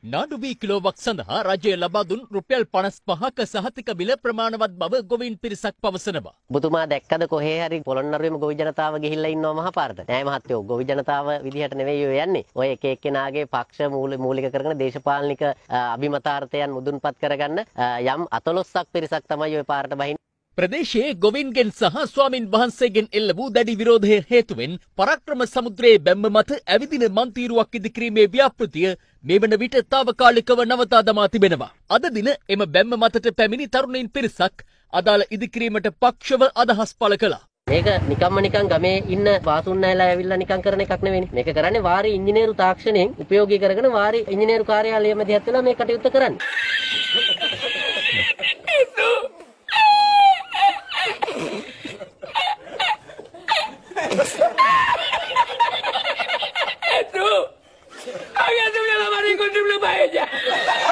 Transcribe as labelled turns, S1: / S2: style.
S1: නාඩු වී කිලෝවක් සඳහා රජය ලබා දුන් රුපියල් 55ක සහතික මිල ප්‍රමාණවත් බව ගොවීන් පිරිසක් පවසනවා.
S2: ඔබතුමා දැක්කද කොහේ හරි පොළොන්නරුවේම ගොවි ජනතාව ගිහිල්ලා ඉන්නවා මහපාරට? නෑ මහත්තයෝ, ගොවි ජනතාව විදිහට නෙවෙයි ඔය යන්නේ. ඔය එක එක්කෙනාගේ පක්ෂ මූලික කරගෙන දේශපාලනික අභිමතාර්ථයන් මුදුන්පත් කරගන්න යම් 14ක් පිරිසක් තමයි ඔය පාරට බහින්නේ.
S1: ප්‍රදේශයේ ගොවින්ගෙන් සහ ස්වාමින් වහන්සේගෙන් එල්ල වූ දැඩි විරෝධය හේතුවෙන් පරාක්‍රම සමුද්‍රයේ බැම්ම මත ඇවිදින මන්තීරුවක් ඉදිකිරීමේ ව්‍යාපෘතිය මේ වන විට తాවකාලිකව නවතා දමා තිබෙනවා. අද දින එම බැම්ම මතට පැමිණි තරුණයින් පිරිසක් අදාළ ඉදිකිරීමට පක්ෂව අදහස් පළ කළා.
S2: මේක නිකන් ගමේ ඉන්න වාසුන්නයිලා ඇවිල්ලා නිකන් කරන එකක් නෙවෙයි. මේක කරන්නේ වාරි ඉංජිනේරු තාක්ෂණයෙන් උපයෝගී කරගෙන වාරි ඉංජිනේරු කාර්යාලය මැදිහත් වෙලා මේ කටයුත්ත කරන්නේ.
S3: Agak tu bila mari kau tu belum bayar.